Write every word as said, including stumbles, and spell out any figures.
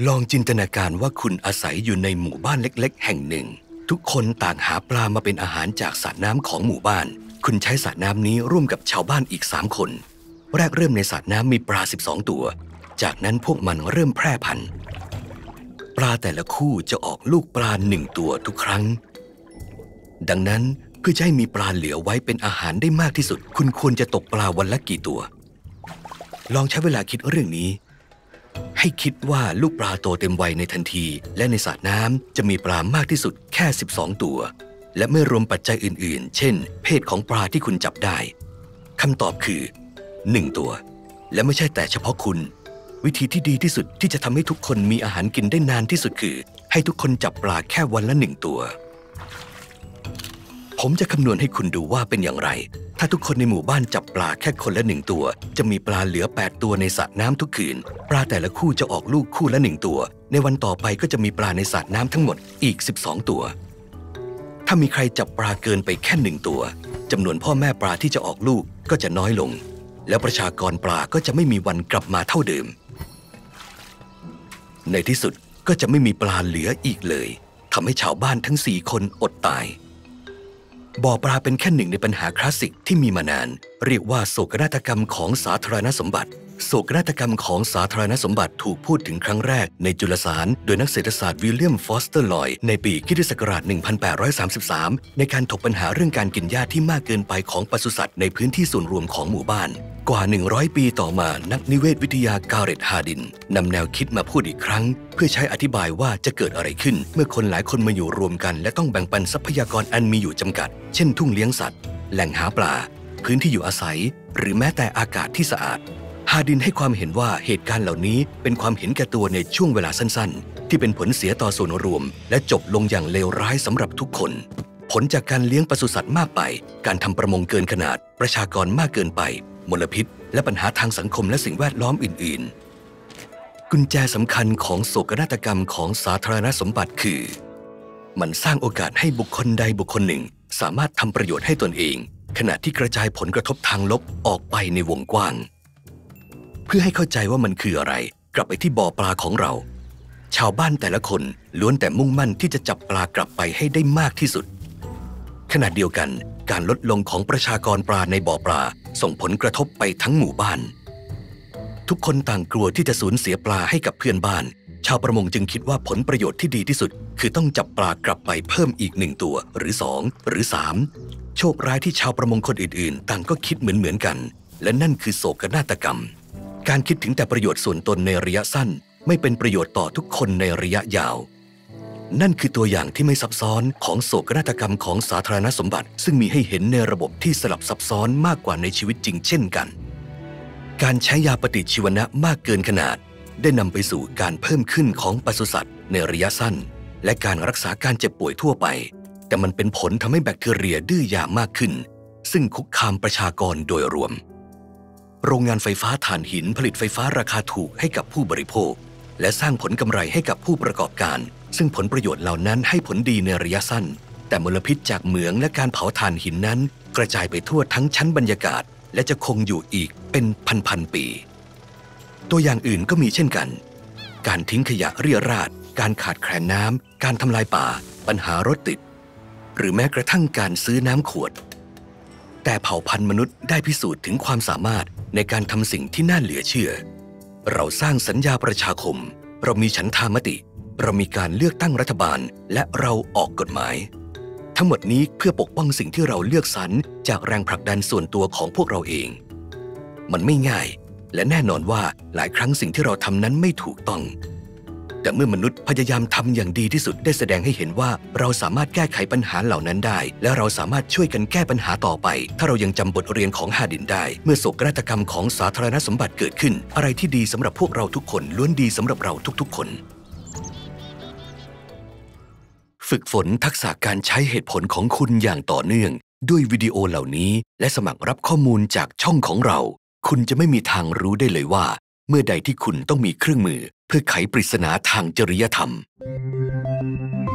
ลองจินตนาการว่าคุณอาศัยอยู่ในหมู่บ้านเล็กๆแห่งหนึ่งทุกคนต่างหาปลามาเป็นอาหารจากสระน้ำของหมู่บ้านคุณใช้สระน้ำนี้ร่วมกับชาวบ้านอีกสามคนแรกเริ่มในสระน้ำมีปลาสิบสองตัวจากนั้นพวกมันเริ่มแพร่พันธุ์ปลาแต่ละคู่จะออกลูกปลาหนึ่งตัวทุกครั้งดังนั้นเพื่อจะให้มีปลาเหลือไว้เป็นอาหารได้มากที่สุดคุณควรจะตกปลาวันละกี่ตัวลองใช้เวลาคิดเรื่องนี้ให้คิดว่าลูกปลาโตเต็มวัยในทันทีและในสระน้ำจะมีปลามากที่สุดแค่สิบสองตัวและไม่รวมปัจจัยอื่นๆเช่นเพศของปลาที่คุณจับได้คำตอบคือหนึ่งตัวและไม่ใช่แต่เฉพาะคุณวิธีที่ดีที่สุดที่จะทำให้ทุกคนมีอาหารกินได้นานที่สุดคือให้ทุกคนจับปลาแค่วันละหนึ่งตัวผมจะคำนวณให้คุณดูว่าเป็นอย่างไรถ้าทุกคนในหมู่บ้านจับปลาแค่คนละหนึ่งตัวจะมีปลาเหลือแปดตัวในสระน้ำทุกคืนปลาแต่ละคู่จะออกลูกคู่ละหนึ่งตัวในวันต่อไปก็จะมีปลาในสระน้ำทั้งหมดอีกสิบสองตัวถ้ามีใครจับปลาเกินไปแค่หนึ่งตัวจำนวนพ่อแม่ปลาที่จะออกลูกก็จะน้อยลงแล้วประชากรปลาก็จะไม่มีวันกลับมาเท่าเดิมในที่สุดก็จะไม่มีปลาเหลืออีกเลยทำให้ชาวบ้านทั้งสี่คนอดตายบ่อปลาเป็นแค่หนึ่งในปัญหาคลาสสิกที่มีมานานเรียกว่าโศกนาฏกรรมของสาธารณสมบัติโศกนาฏกรรมของสาธารณสมบัติถูกพูดถึงครั้งแรกในจุลสารโดยนักเศรษฐศาสตร์วิลเลียมฟอสเตอร์ลอยด์ในปีคริสตศักราช หนึ่งพันแปดร้อยสามสิบสาม ในการถกปัญหาเรื่องการกินหญ้าที่มากเกินไปของปศุสัตว์ในพื้นที่ส่วนรวมของหมู่บ้านกว่า หนึ่งร้อย ปีต่อมานักนิเวศวิทยาการ์เร็ต ฮาร์ดินนำแนวคิดมาพูดอีกครั้งเพื่อใช้อธิบายว่าจะเกิดอะไรขึ้นเมื่อคนหลายคนมาอยู่รวมกันและต้องแบ่งปันทรัพยากรอันมีอยู่จำกัดเช่นทุ่งเลี้ยงสัตว์แหล่งหาปลาพื้นที่อยู่อาศัยหรือแม้แต่อากาศที่สะอาดฮาร์ดินให้ความเห็นว่าเหตุการณ์เหล่านี้เป็นความเห็นแก่ตัวในช่วงเวลาสั้นๆที่เป็นผลเสียต่อส่วนรวมและจบลงอย่างเลวร้ายสำหรับทุกคนผลจากการเลี้ยงปศุสัตว์มากไปการทำประมงเกินขนาดประชากรมากเกินไปมลพิษและปัญหาทางสังคมและสิ่งแวดล้อมอื่นๆกุญแจสำคัญของโศกนาฏกรรมของสาธารณสมบัติคือมันสร้างโอกาสให้บุคคลใดบุคคลหนึ่งสามารถทำประโยชน์ให้ตนเองขณะที่กระจายผลกระทบทางลบออกไปในวงกว้างเพื่อให้เข้าใจว่ามันคืออะไรกลับไปที่บ่อปลาของเราชาวบ้านแต่ละคนล้วนแต่มุ่งมั่นที่จะจับปลากลับไปให้ได้มากที่สุดขณะเดียวกันการลดลงของประชากรปลาในบ่อปลาส่งผลกระทบไปทั้งหมู่บ้านทุกคนต่างกลัวที่จะสูญเสียปลาให้กับเพื่อนบ้านชาวประมงจึงคิดว่าผลประโยชน์ที่ดีที่สุดคือต้องจับปลากลับไปเพิ่มอีกหนึ่งตัวหรือสองหรือสามโชคร้ายที่ชาวประมงคนอื่นๆต่างก็คิดเหมือนๆกันและนั่นคือโศกนาฏกรรมการคิดถึงแต่ประโยชน์ส่วนตนในระยะสั้นไม่เป็นประโยชน์ต่อทุกคนในระยะยาวนั่นคือตัวอย่างที่ไม่ซับซ้อนของโศกนาฏกรรมของสาธารณสมบัติซึ่งมีให้เห็นในระบบที่สลับซับซ้อนมากกว่าในชีวิตจริงเช่นกันการใช้ยาปฏิชีวนะมากเกินขนาดได้นำไปสู่การเพิ่มขึ้นของปศุสัตว์ในระยะสั้นและการรักษาการเจ็บป่วยทั่วไปแต่มันเป็นผลทำให้แบคทีเรียดื้อยามากขึ้นซึ่งคุกคามประชากรโดยรวมโรงงานไฟฟ้าถ่านหินผลิตไฟฟ้าราคาถูกให้กับผู้บริโภคและสร้างผลกำไรให้กับผู้ประกอบการซึ่งผลประโยชน์เหล่านั้นให้ผลดีในระยะสั้นแต่มลพิษจากเหมืองและการเผาถ่านหินนั้นกระจายไปทั่วทั้งชั้นบรรยากาศและจะคงอยู่อีกเป็นพันๆปีตัวอย่างอื่นก็มีเช่นกันการทิ้งขยะเรี่ยราดการขาดแคลนน้ำการทำลายป่าปัญหารถติดหรือแม้กระทั่งการซื้อน้ำขวดแต่เผ่าพันธุ์มนุษย์ได้พิสูจน์ถึงความสามารถในการทำสิ่งที่น่าเหลือเชื่อเราสร้างสัญญาประชาคมเรามีฉันทามติเรามีการเลือกตั้งรัฐบาลและเราออกกฎหมายทั้งหมดนี้เพื่อปกป้องสิ่งที่เราเลือกสรรจากแรงผลักดันส่วนตัวของพวกเราเองมันไม่ง่ายและแน่นอนว่าหลายครั้งสิ่งที่เราทำนั้นไม่ถูกต้องแต่เมื่อมนุษย์พยายามทำอย่างดีที่สุดได้แสดงให้เห็นว่าเราสามารถแก้ไขปัญหาเหล่านั้นได้และเราสามารถช่วยกันแก้ปัญหาต่อไปถ้าเรายังจำบทเรียนของฮาร์ดินได้เมื่อโศกนาฏกรรมของสาธารณสมบัติเกิดขึ้นอะไรที่ดีสำหรับพวกเราทุกคนล้วนดีสำหรับเราทุกๆคนฝึกฝนทักษะการใช้เหตุผลของคุณอย่างต่อเนื่องด้วยวิดีโอเหล่านี้และสมัครรับข้อมูลจากช่องของเราคุณจะไม่มีทางรู้ได้เลยว่าเมื่อใดที่คุณต้องมีเครื่องมือเพื่อไขปริศนาทางจริยธรรม